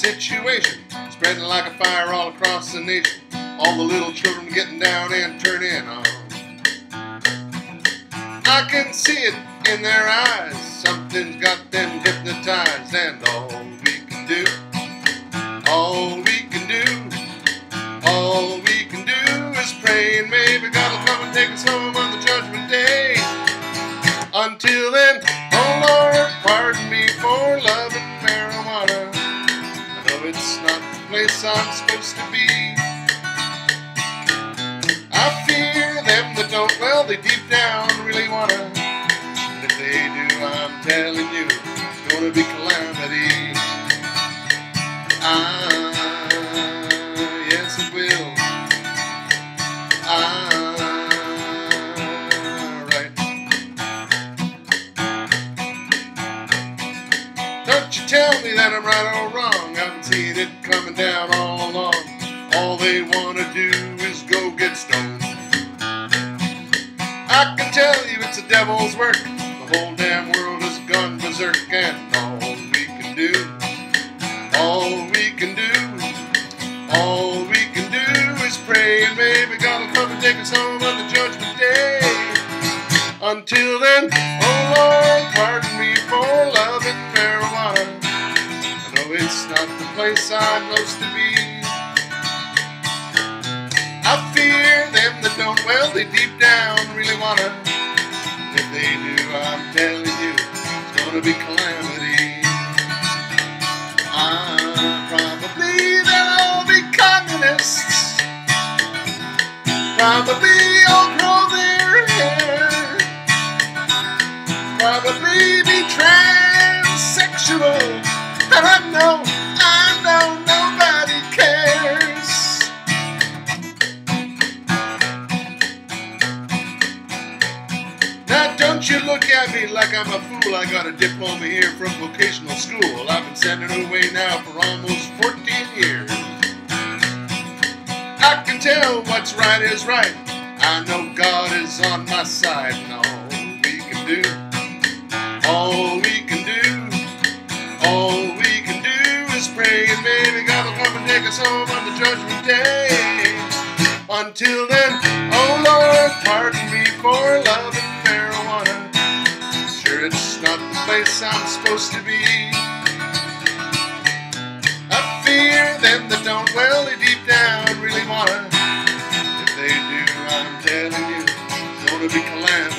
situation, spreading like a fire all across the nation. All the little children getting down and turning on. I can see it in their eyes, something's got them hypnotized. And all we can do, all we can do, all we can do is pray, and maybe God will come and take us home on the judgment day. Until then, oh Lord, pardon me for loving marijuana. I know it's not the place I'm supposed to be. I fear them that don't, well, they deep down really wanna. And if they do, I'm telling you, it's gonna be calamity. Yes it will. Right. Don't you tell me that I'm right or wrong. I've seen it coming down all along. All they wanna do is go get stoned. I can tell you it's the devil's work. The whole damn world has gone berserk. And all we can do, all we can do, all we can do is pray, and maybe God will come and take us home on the judgment day. Until then, oh Lord, pardon me for loving marijuana. I know it's not the place I'm supposed to be. I fear them that don't, well, they deep down really wanna. If they do, I'm telling you, it's gonna be calamity. Probably they'll all be communists. Probably all grow their hair. Probably be transsexual. And I know nobody cares. Now don't you look at me like I'm a fool. I got a diploma here from vocational school. I've been sending away now for almost 14 years. I can tell what's right is right. I know God is on my side. And all we can do, all we can do, all we can do is pray, and maybe God will come and take us home on the judgment day. Until then, oh Lord, pardon me for loving marijuana. Sure, it's not the place I'm supposed to be. I fear them that don't, well, they deep down really wanna. If they do, I'm telling you, it's gonna be calamity.